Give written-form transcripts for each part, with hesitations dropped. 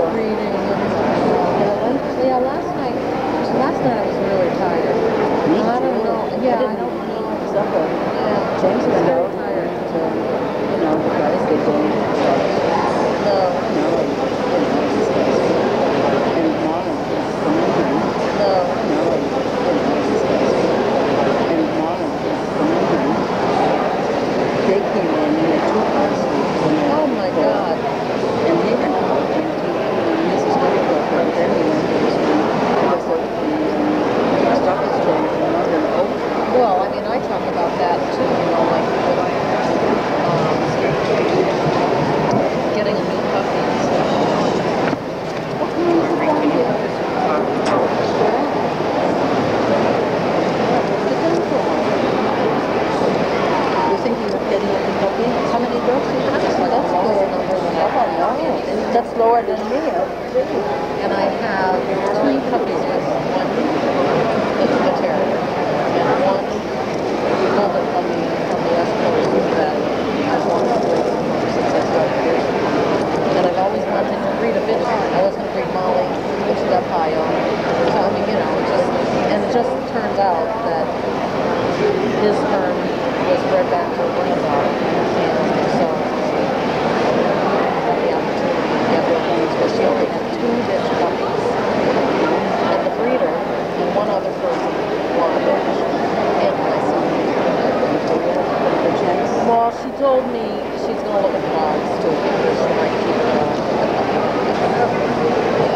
reading. Yeah, last night I was really tired. Me I don't too. know. Yeah, I don't know. Supper. Yeah, James is very out. tired. So, you know, the guys get going and stuff. No. No, you know, it's disgusting. And Mama is coming home. No. No, you know, it's disgusting. And Mama is coming home. They came in and they took our sleeps. Oh my God. And he went out and Mrs. Whittaker, and then he went to his room because the stuff has changed and now they're open. Well, I mean, I talk about that too, you know, like with getting a new puppy and stuff. You're thinking of getting a new puppy? How many dogs do you have? That's like That's a lower good. number than How about that. no? That's lower than me. And I have 3 puppies with one that's a terrier and one golden puppy from the Escort that I've wanted to breed since I started here. And I've always wanted to breed a bitch. I was going to breed Molly, but she got Pio. So I mean, you know, it just turns out that his sperm was bred back to a grandpa, and so the opportunity to get one, but she only had 2 bitch puppies, and the breeder and one other person wanted it, and my son. Well, she told me she's going to look at dogs too, because she might keep the puppy.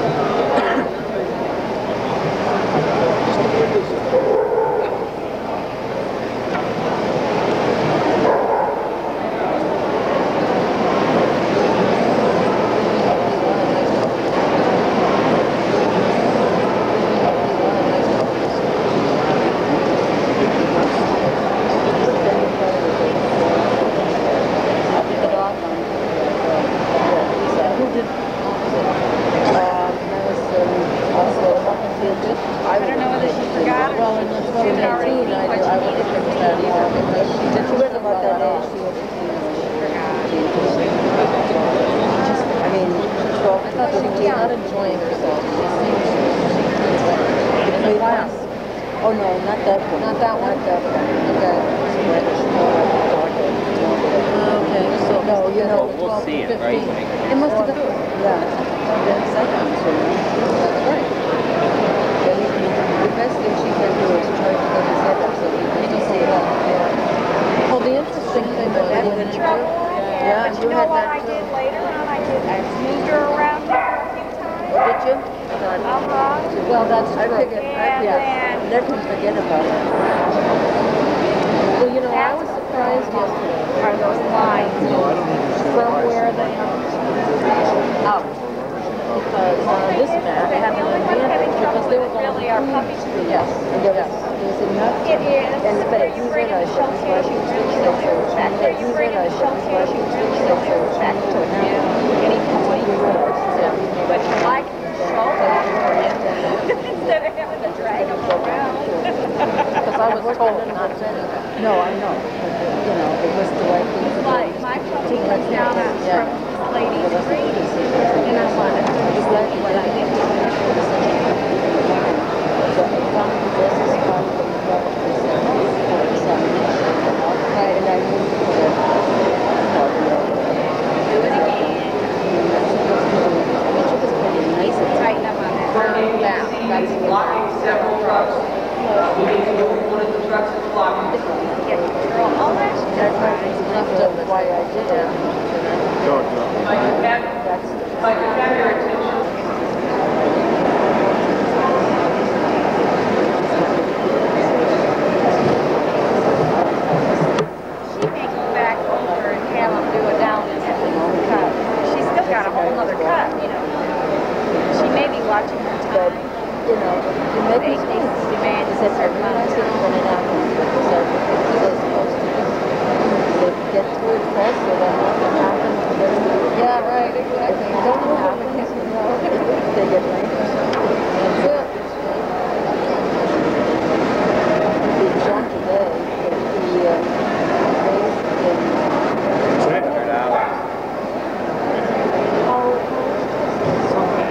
Well, that's true. Let him forget about it. Well, you know, I was surprised yesterday. Are those lines From where they are up. Because this map had an advantage because they were going really our puppy to be. Yes. Yes. It is. But you bring in the shell tissues, still goes back there. You bring in the shell tissues, still goes back to it. Any point. But you like the shoulder instead of having to drag them around. Because I was told not to. No, I know. But, you know, it was the right thing to do. Like my puppy comes down on from Lady Street, and I want to just let you what I did. So I found this is part of the right, and I moved to the Do it again. Which was pretty nice. Tighten up on that. Yeah, that's blocking several trucks. One of the trucks is blocking. All that shit. That's why I did it. If I could have your attention. She may go back over and have them do a down and cut. She's still got a whole other cut, you know. She may be watching her time. You know, it made me think. He said, I realized it when it happened. Because they're supposed to they get through it faster than what happened. Yeah, right, exactly. Don't know what it is. They get late or something. That's it. The John today, he raised in $600. how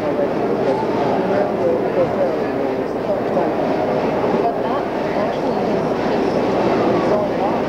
But not actually his own dog.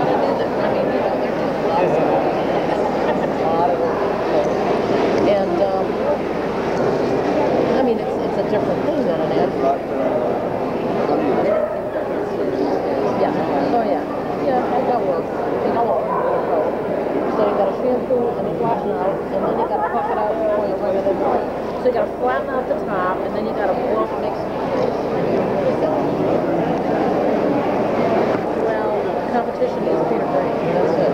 And So you got to flatten out the top, and then you got to blow up next to it. Well, competition is Peter Green. That's it.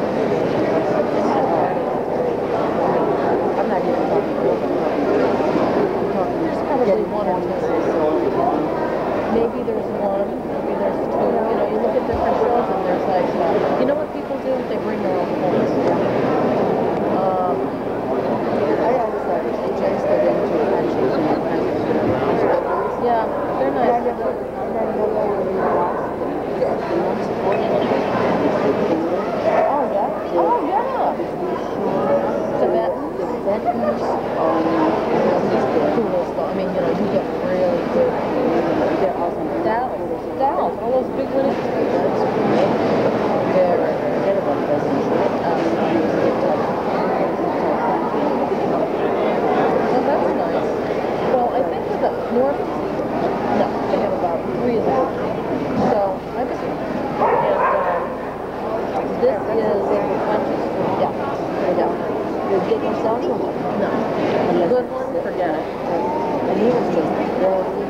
I'm not even talking There's probably one or two. Maybe there's one, maybe there's two. You know, you look at different shows and there's like, you know what people do? They bring their own homes. I always thought AHCA got into friendships and Yeah, they're nice. I never really watched the most important Oh, yeah? Oh, yeah. Tibetans? Tibetans, Poodles, though. I mean, you know, you get really good. they're awesome. Dowels, all those big little. Very. Forget about this. Well, that's nice. Well, I think with the North, no, they have about 3 of them. So, I was, and this is, yeah, They get themselves or what? no. A good one, forget it. And he was just very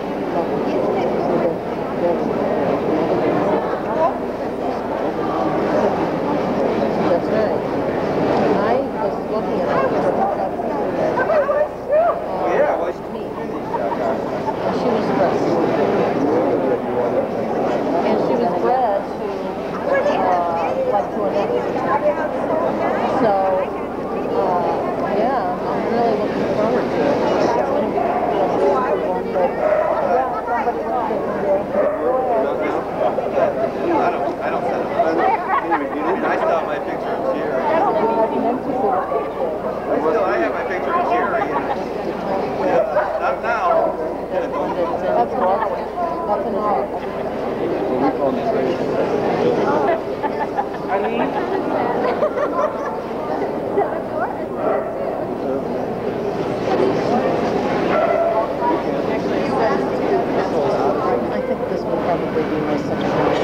That's right. I was looking at her. Yeah, well, Me. And she was dressed. And she was bred to, like to an So, yeah, I'm really looking forward to it. It's going to be, one that, yeah, somebody wants I don't set it. I still have my picture of Jerry. I have my picture of Jerry. Yeah, not now. that's an art. That's an art. I think this will probably be my second one.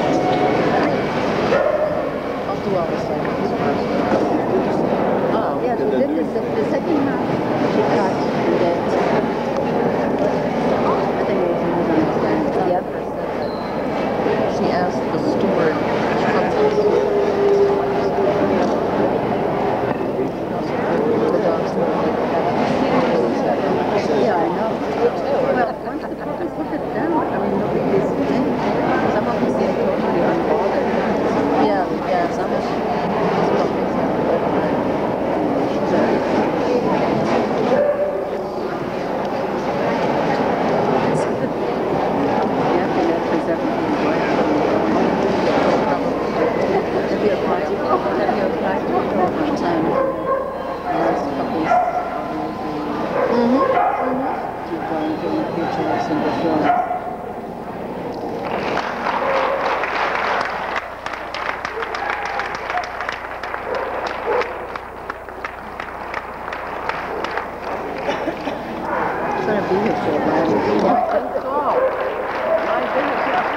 I'll do all the segments first. Oh, yeah, so the second half, she cut that. I think it was misunderstanding. The other said that she asked the steward the dogs were Yeah, I know. Well, once the puppies look at them, I mean, nobody is anything. Some of them seem totally unbothered. yeah, some of these puppies have a good time. Yeah, and that is everything right. If you're a party, over time, those puppies keep going to the pictures and the films. It's going to be here for a while. I think so. My goodness.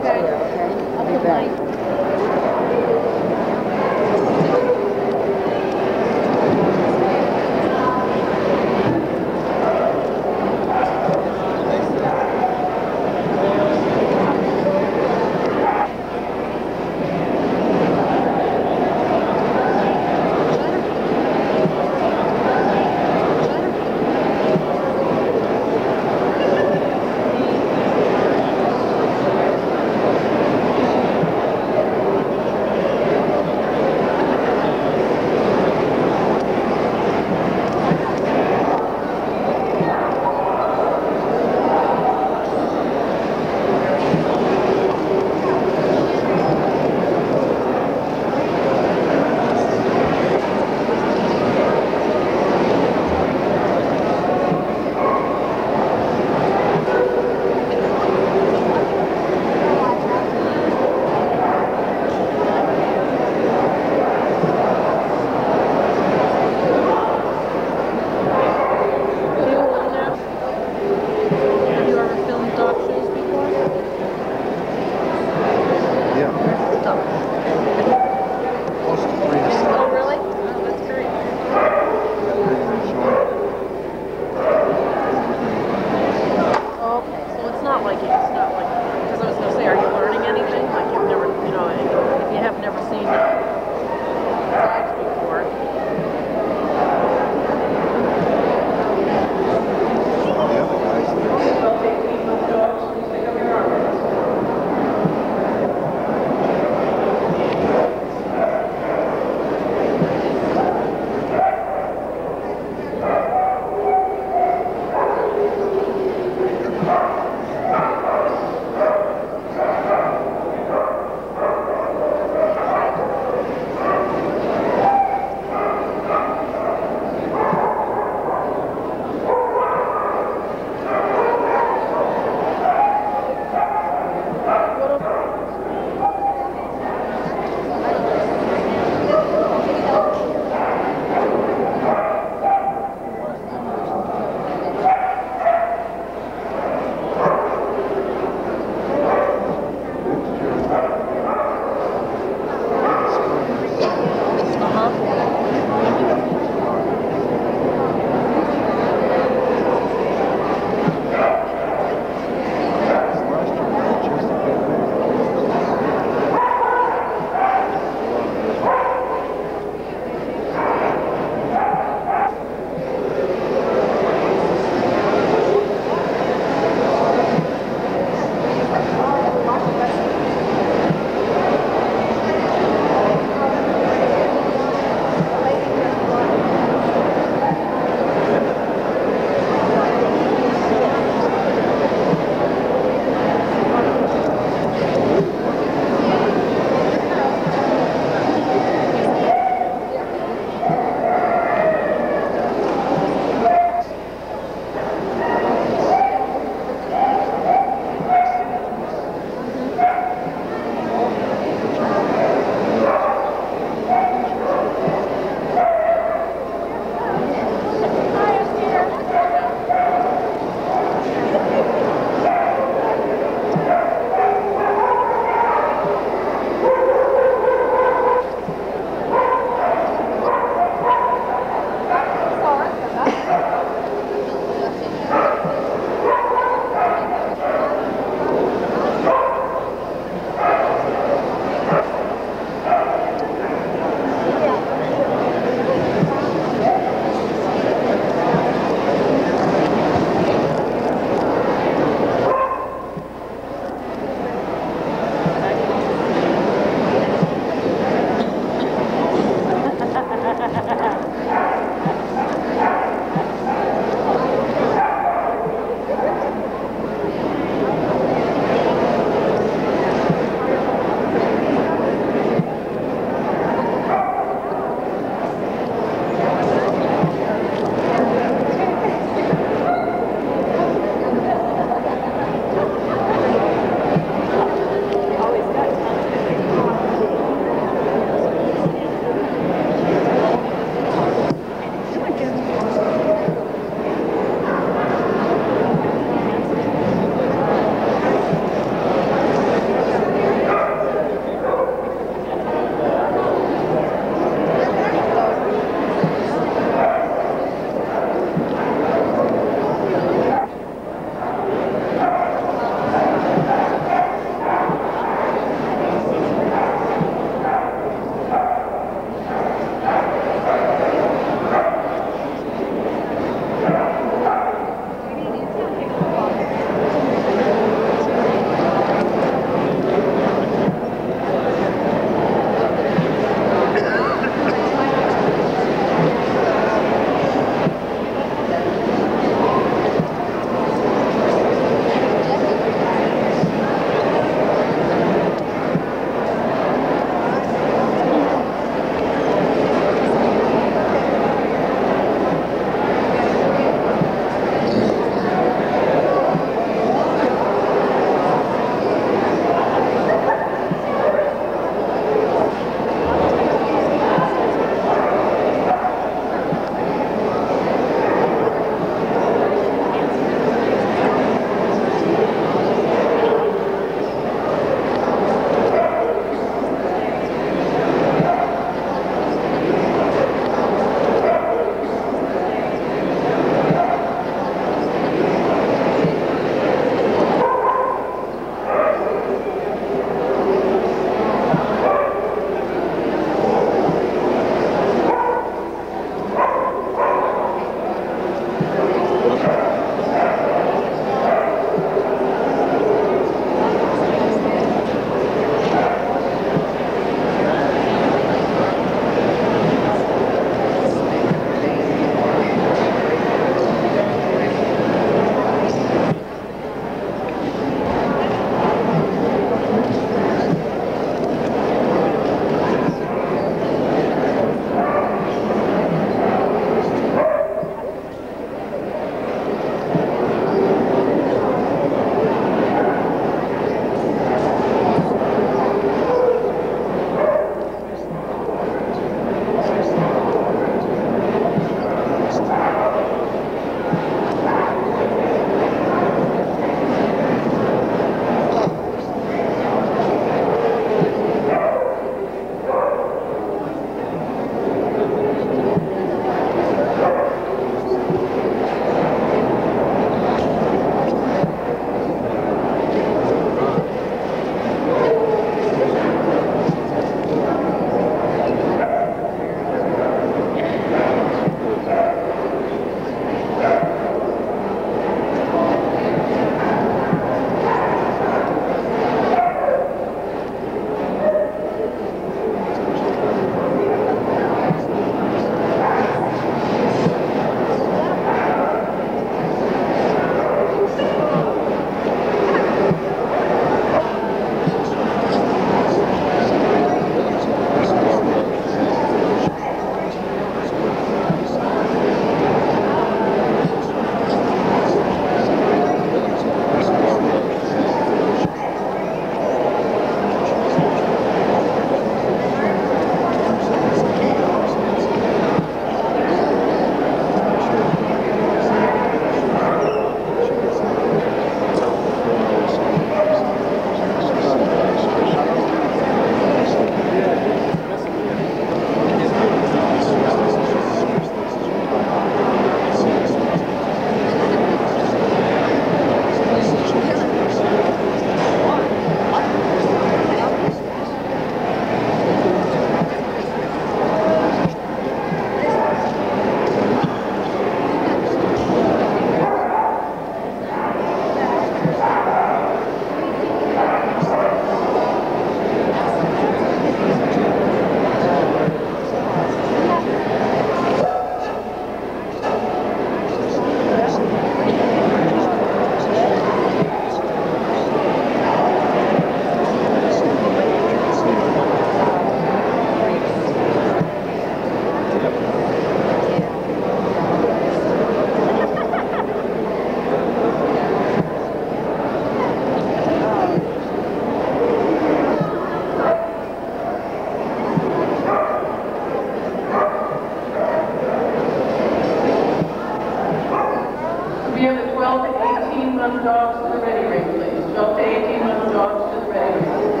18-month dogs to the ready ring, please. 12 to 18-month dogs to the ready ring.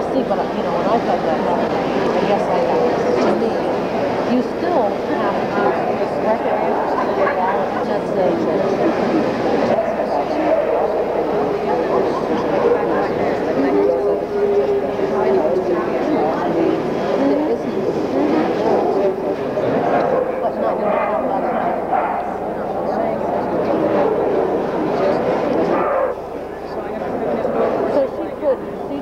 See, but you know, when I've had that happen, I guess I have. To me, you still have to recognize that's but not so she could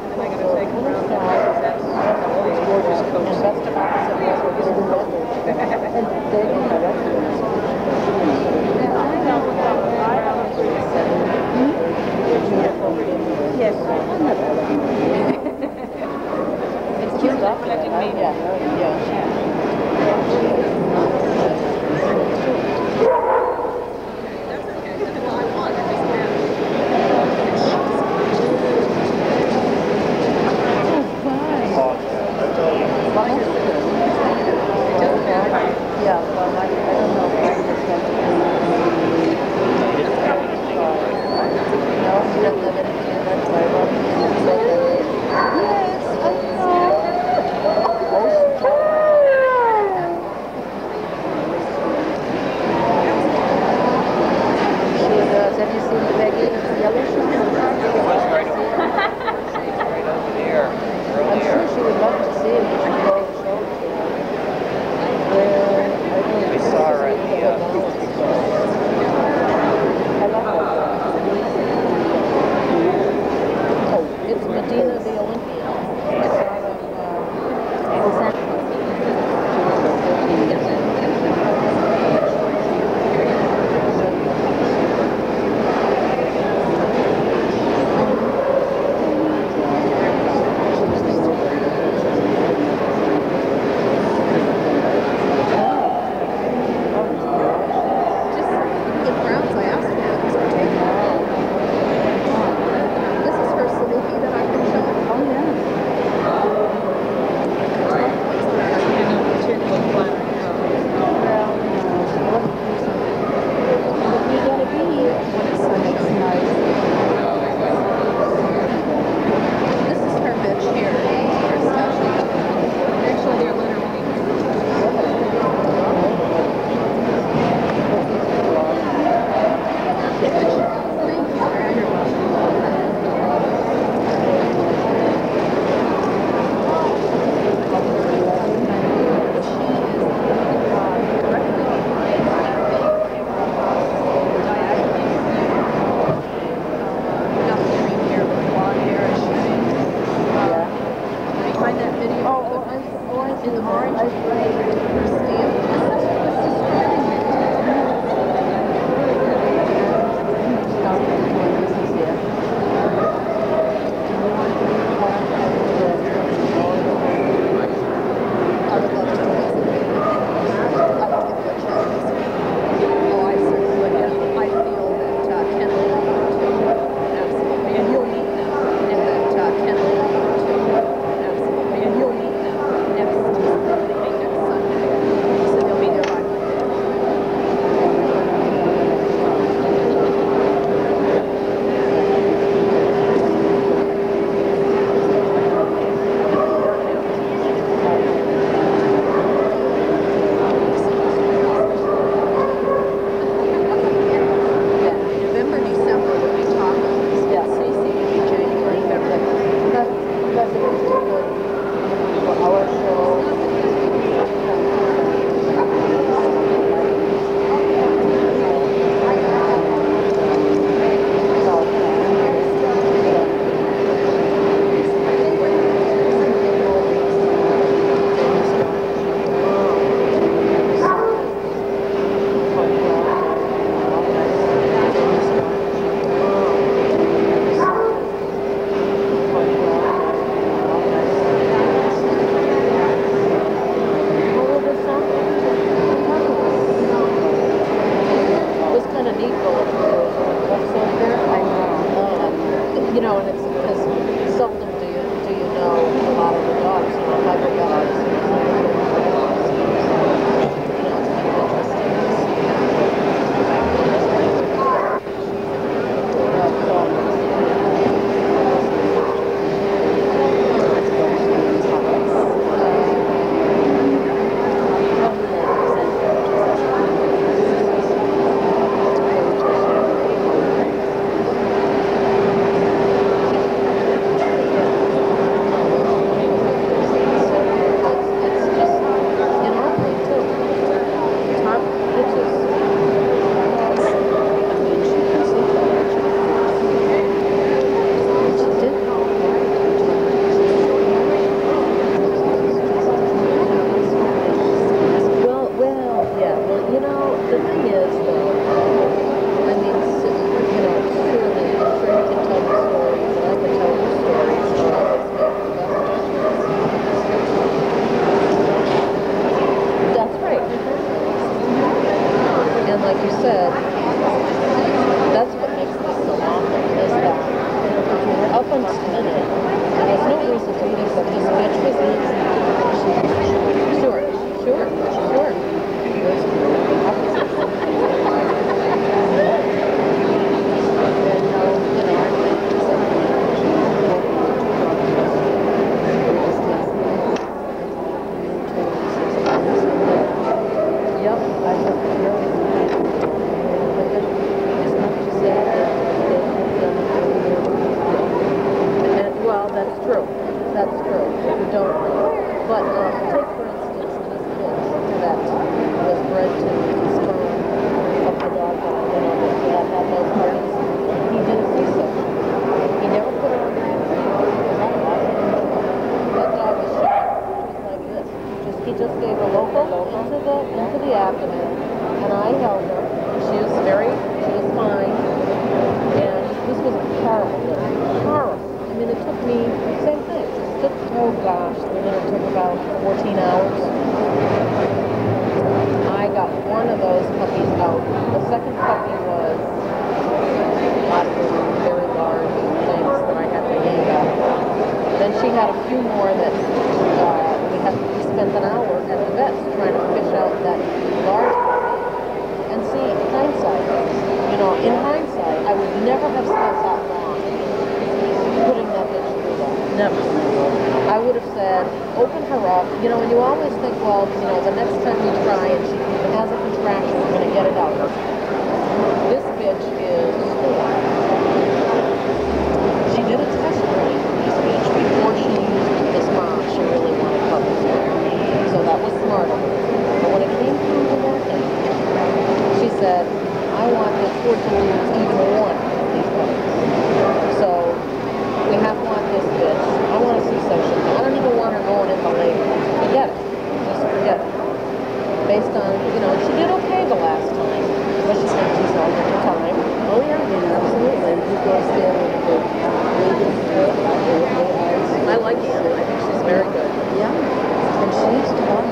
Yes. it's cute up there, right? Yeah. Yeah, well, I don't know if I just have to. No, she doesn't have anything in that Bible. Yes, I know. She does. Have you seen Peggy? Yellow shoes? Right over there. I'm sure she would love to see it. She would go and show it to her. I saw her at the, I love that. Oh, it's Medina the Olympian. It's out of, don't breed. But take for instance this bitch that was bred to the sperm of the dog that had those parties. He did a C-section. He never put her on the that dog was shot just like this. He just gave her local into the abdomen, and I held her. She was fine, and this was horrible. I mean, it took me, same thing. Oh gosh, the litter took about 14 hours. I got one of those puppies out. The second puppy was lots of very large things that I had to yank out. Then she had a few more that we spent an hour at the vet's trying to fish out that large puppy. And see, in hindsight, I would never have spent that long putting that bitch through that. Never. I would have said, open her up, and you always think, well, the next time you try and she has a contraction, we're going to get it out. This bitch is four. She did a test run for this bitch before she used this mom. She really wanted puppies. So that was smart of her. But when it came through the market, she said, I want this poor to lose even one of these puppies. So we want this bitch. I want a C-section. I don't even want her going in the labor. Forget it. Just forget it. Based on, she did okay the last time. But she said she's all the time. Oh yeah, absolutely. You go stand with I like Anna. I think she's very good. Yeah. And she's the one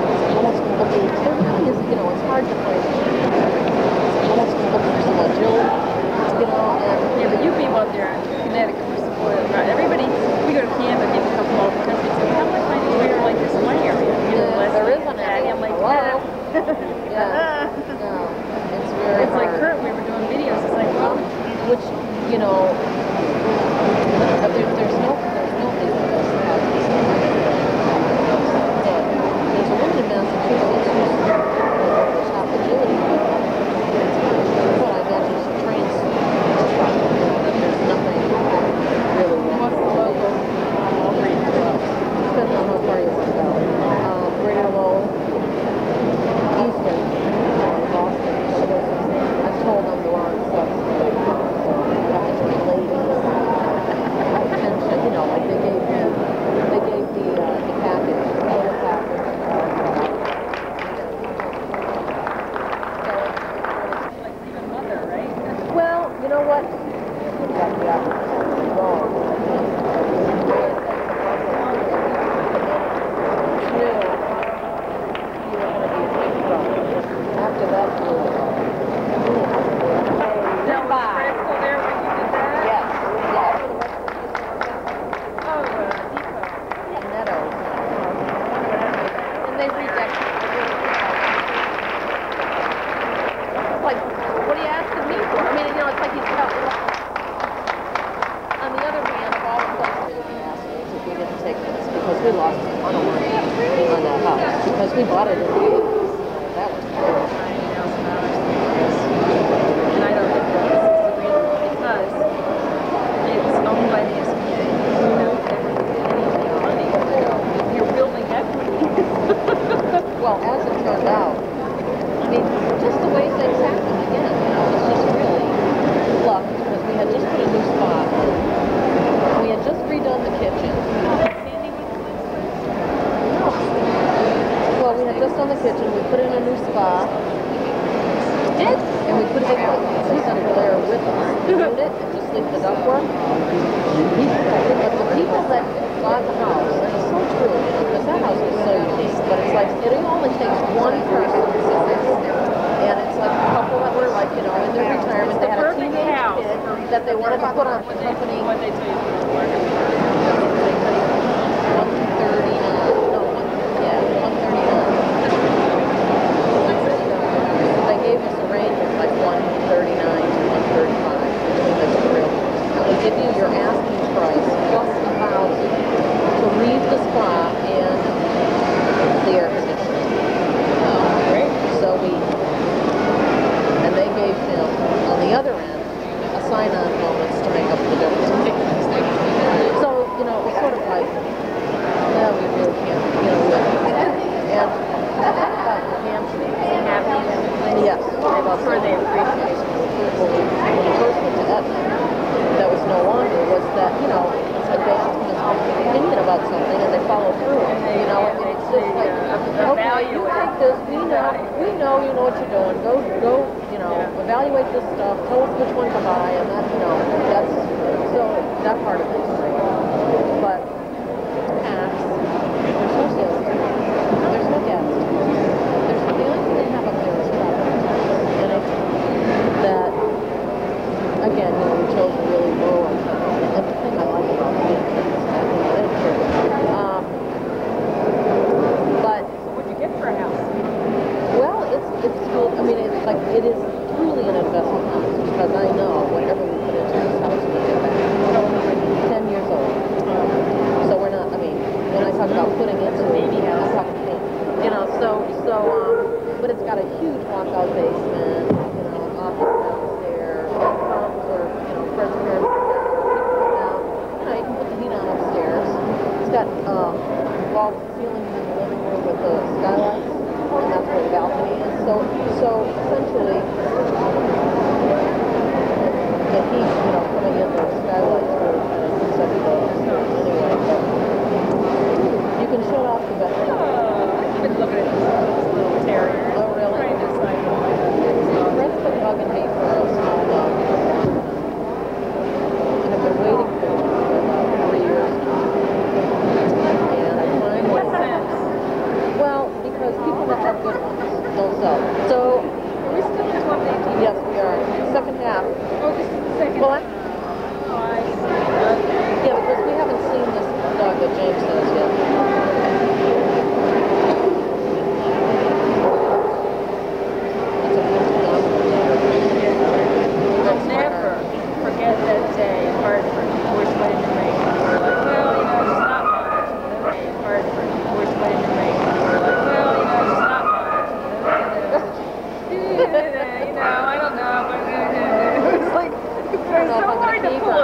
Jill genetic, we're spoiled. Right? Everybody, we go to camp and people come over and they say, how much money we're like this one area? You know, Yeah, there isn't any. I'm like, Hello? yeah. Yeah. No, it's very It's like hard. Kurt, we were doing videos. It's like, well, Which, you know, but there's no legal that has this. There's a woman in Massachusetts who's half agility. But I imagine she trains truck. There's nothing really. what's the local? Depends on how far you want to go. Greater Lowell, Eastern, Boston. I'm told I'm the wrong sex. So I have to join ladies. Pension, you know, like they gave the package, total package. Like even mother, right? Well, you know what? Yeah, wrong. After that, Now, was Fred still there when you did that? yes, yes. Oh, depot. Meadows. And they redecorated. Like, what are you asking me for? I mean, you know, it's like he's got. On the other hand, of all the places he asked us if we didn't take this, because we lost a ton of money on that house, because we bought it in the 80s. That was cool. And I don't think that's the reason, because it's owned by the SBA. You know, anything money. You're building equity. Well, as it turned out, I mean, just the way things happen again, you know, it's just really luck, because we had just put a new spa in. We had just redone the kitchen. Well, we had just done the kitchen, we put in a new spa. Did? And we put it in, we sent Blair with us. We moved it and just leave the ductwork. But the people that bought the house, and it's so true, because that house was so unique, but it's like, it only takes one person to fix it. And it's like a couple that were like, you know, in their retirement, they had a teenage kid that they wanted to put on the company. What they tell you. 139. They gave us a range of like 139 to 135 between the two realtors. And we give you your asking price plus $1,000 to leave the spa and the air conditioning. So and they gave him on the other end a sign-on bonus to make up the difference. So, you know, it was sort of like, yeah, we really can't, you know, and about the hamstring. Yes, For the appreciation. When we first went to Aetna, that was no longer, was that, you know, it's like they ask him his opinion about something and they follow through, you know, and it's just like, okay, you take this, we know you know what you're doing, go, you know, evaluate this stuff, tell us which one to buy, and that, you know, that's, so that part of it's great. But tax, there's no sales tax, there's no gas tax, the only thing they have up there is property tax, and it's that, again, you know, we chose a really low account, and the thing I like about it is that, you know, it's true. But So what'd you get for a house? well, it's cool. I mean, it's like, it is truly an investment house, because I know whatever we put into this house, we get back. 10 years old. So we're not, I mean, when I talk about putting into Baby house. I'm talking baby. You know, but it's got a huge walkout basement, you know, office downstairs, pumps, or, you know, Fred's parents put down, you know, you can put the heat on upstairs. It's got wall ceilings in the living room with the skylights, and that's where the balcony is. So essentially, the heat, you know, coming in those skylights will set the anyway. But you can shut off the bedroom. I've been looking at this little terrier. Oh, really? Trying to decide what Fred's been bugging me for a small dog. And I've been waiting for it for about 3 years now. And I finally... What sense? Well, because people that have good ones don't sell. So, Are we still in 1218? yes, we are. Second half. Oh, this is the second. Well, Oh, I see.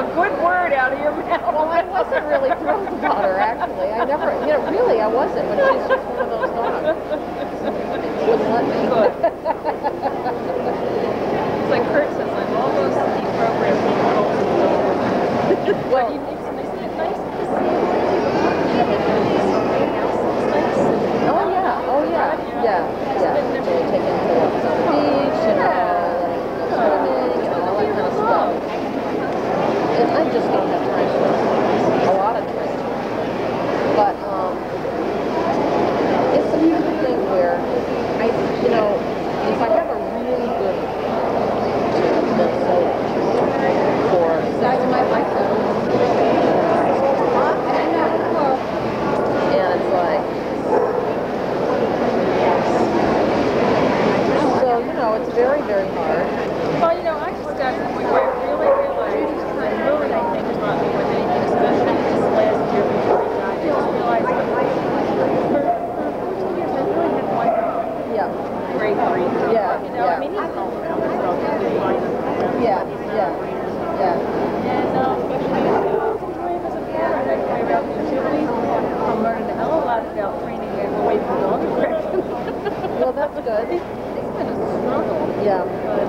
a good word out of your mouth. Well, I wasn't really thrilled about her, actually. I never, you know, really, I wasn't, but she's just one of those dogs. Wouldn't let me. Good. It's like Kurt says, I'm almost deprogrammed from well, he makes it nice to see Oh yeah. They take him to walks on the beach, and go swimming, and all that kind of stuff. And I just don't have time for a lot of training. But it's the kind of thing where you know, if I have a really good Minnesota for 6 months, and it's like, so, you know, it's very, very hard. well, you know, I just got to the point where I really realized the mood, I think, is not more than anything, especially this last year before he died. I just realized that for 14 years, I really had one dog. Yeah. Great breed. Yeah, You know, yeah. I mean, he's an old man, so he's fine. Yeah. And enjoy him as a parent. I enjoy about the agility. I'm learning a hell of a lot about training him away from dog aggression. Well, that's good. It's been a struggle. Yeah. But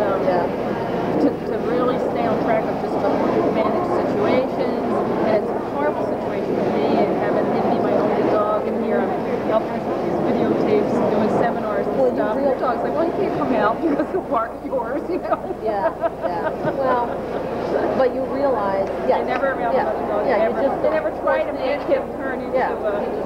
to really stay on track of just manage situations, and it's a horrible situation for me, and having him be my only dog, and here I'm helping with these videotapes, doing seminars and stuff. And the dog's like, well, you can't come out because the park is yours, you know? Yeah. Well, but you realize, yeah. I never around another dog. Yeah, They never try to make him turn into a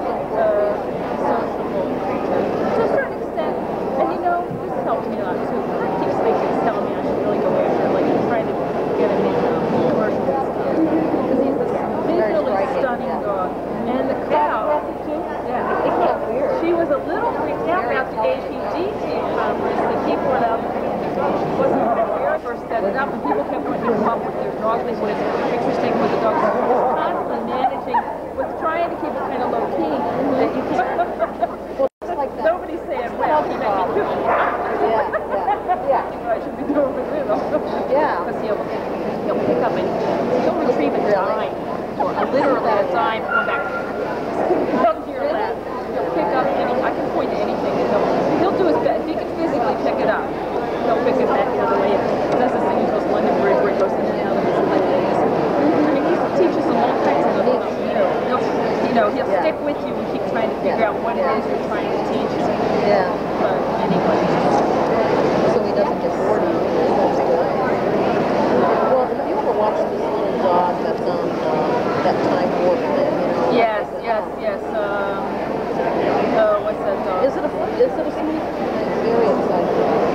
sociable creature. To a certain extent, and you know, this helps me a lot too. Kurt keeps telling me I should really go after, like, I'm trying to get him into commercials and stuff. Because he's this visually stunning dog. And the cow, she was a little freaked out about the AHCA conference that he brought up. She wasn't aware of or set it up, and people kept wanting to come up with their dog. They wanted pictures taken with the dog. So he was constantly managing, was trying to keep it kind of low key. That you can't. Like that. Nobody's saying, well, he may be doing it. Yeah. I should be doing it with him. Yeah. Because he'll pick up and he'll retrieve a dime, or literally a dime, come back. Come to your lap. He'll pick up I can point to anything, and he'll do his best. If he can physically pick it up, he'll pick it back the other way. He does this thing, he goes London Bridge, where he goes in and out of his legs. I mean, he teaches them all kinds of little stuff. He'll stick with you and keep trying to figure out what it is you're trying to teach him. Yeah. But anyway. So he doesn't get bored of you. That's good. Well, have you ever watched this little dog that's on that Time Warp thing? You know? Yes. What's that dog? Is it a smooth? It's very exciting.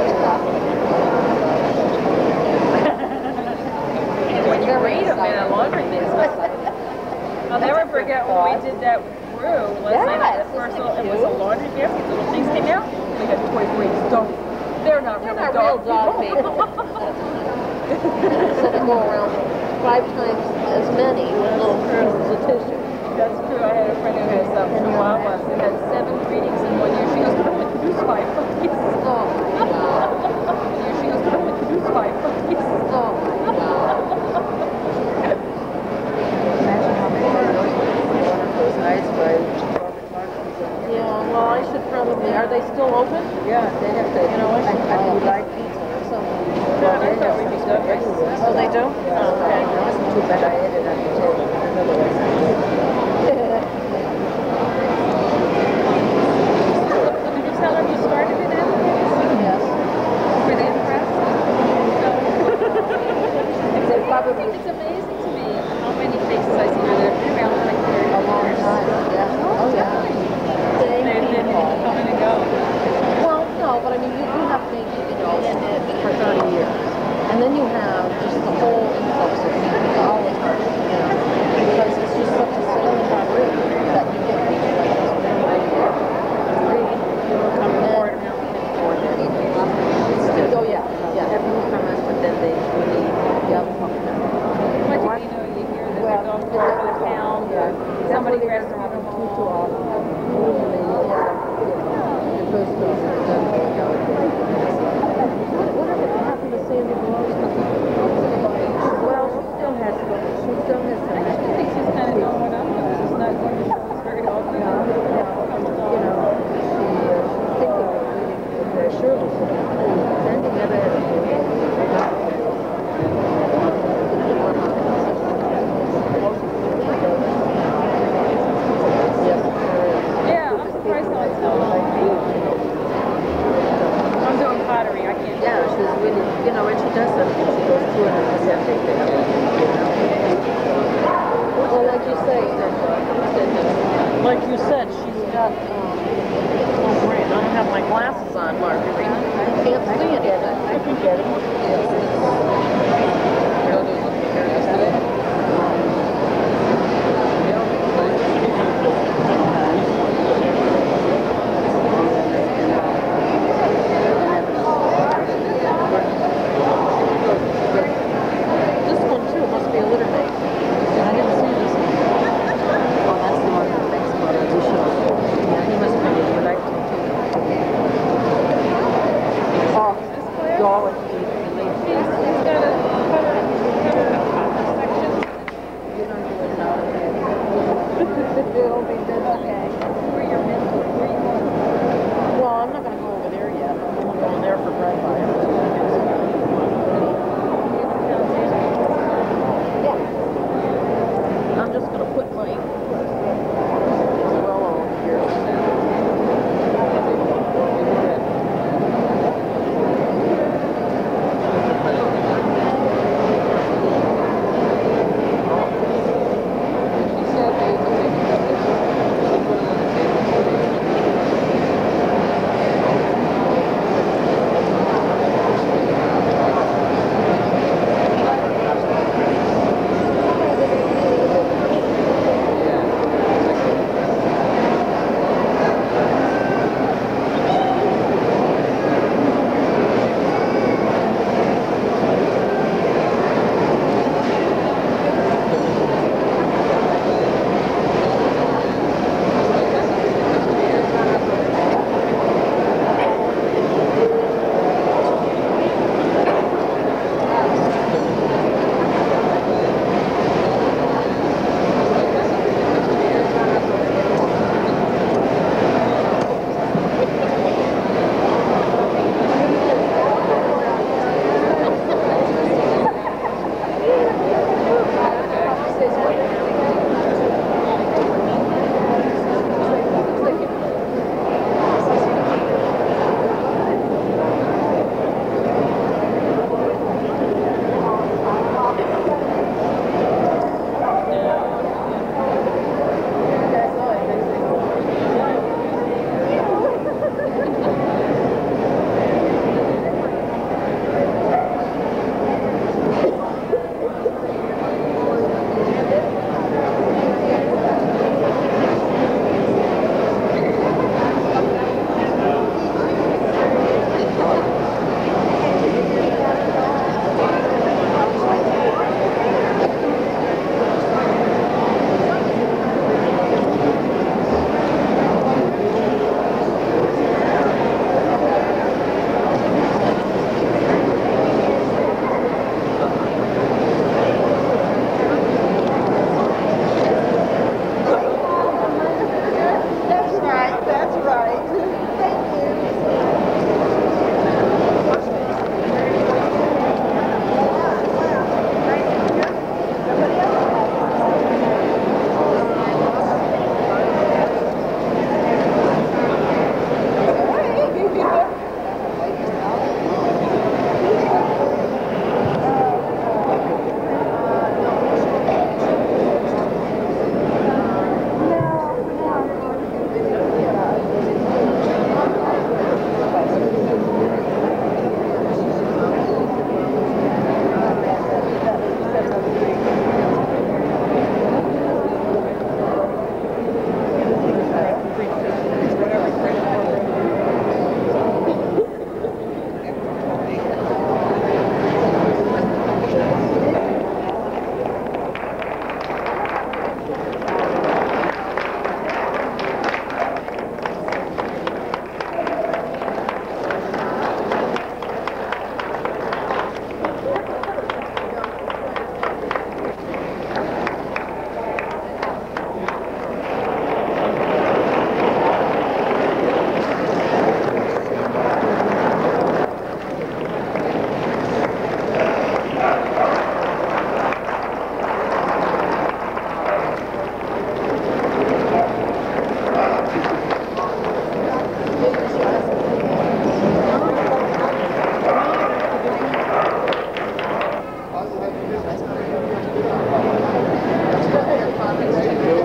When you read them in a laundry business. I'll never forget when we did that brew. Let's say that the first little, it was a laundry basket, little things came out. We had toy breeds. They're not real dog people. So they go around 5 times as many little pieces of tissue. That's true. I had a friend who had some chihuahuas who had 7 breedings in 1 year. She goes, but I'm going to produce 5 puppies. Oh my God. She goes, but I'm going to produce 5 puppies. Oh my God. Imagine how many those eyes by Yeah, well, I should probably. Are they still open? Yeah, they have to. You know what? I would like pizza or something. Well, they have to be good everywhere. Oh, they do? Oh, okay. It wasn't too bad. I ate it at the table. Otherwise, I would. Did you tell them you started in Afghan? Yes. Were they impressed? It's amazing to me how many faces I see that have been around for like 30 A long years. time, yeah. Oh, yeah. They've been coming and go. Well, no, but I mean, you have maybe, for 30 years. And then you have just the whole influx of people all the time, because it's just such a sailing group that you get people like this right here. Oh, yeah. Have newcomers, but then they really got, oh great, I don't have my glasses on, Marguerite. I can't see anything. I can get it. Yes. You know, there's looking here yesterday. This one too must be a litter mate. I didn't see this one. Oh, that's the one that thinks about additional. Yeah, he must be a like to too. Oh, golly. He's got a section. You don't do it now. It'll be good, okay. Where you're mental, where you want. Well, I'm not going to go over there yet. I'm going there for drive-by. Yeah. I'm just going to put my well over here. Thank you.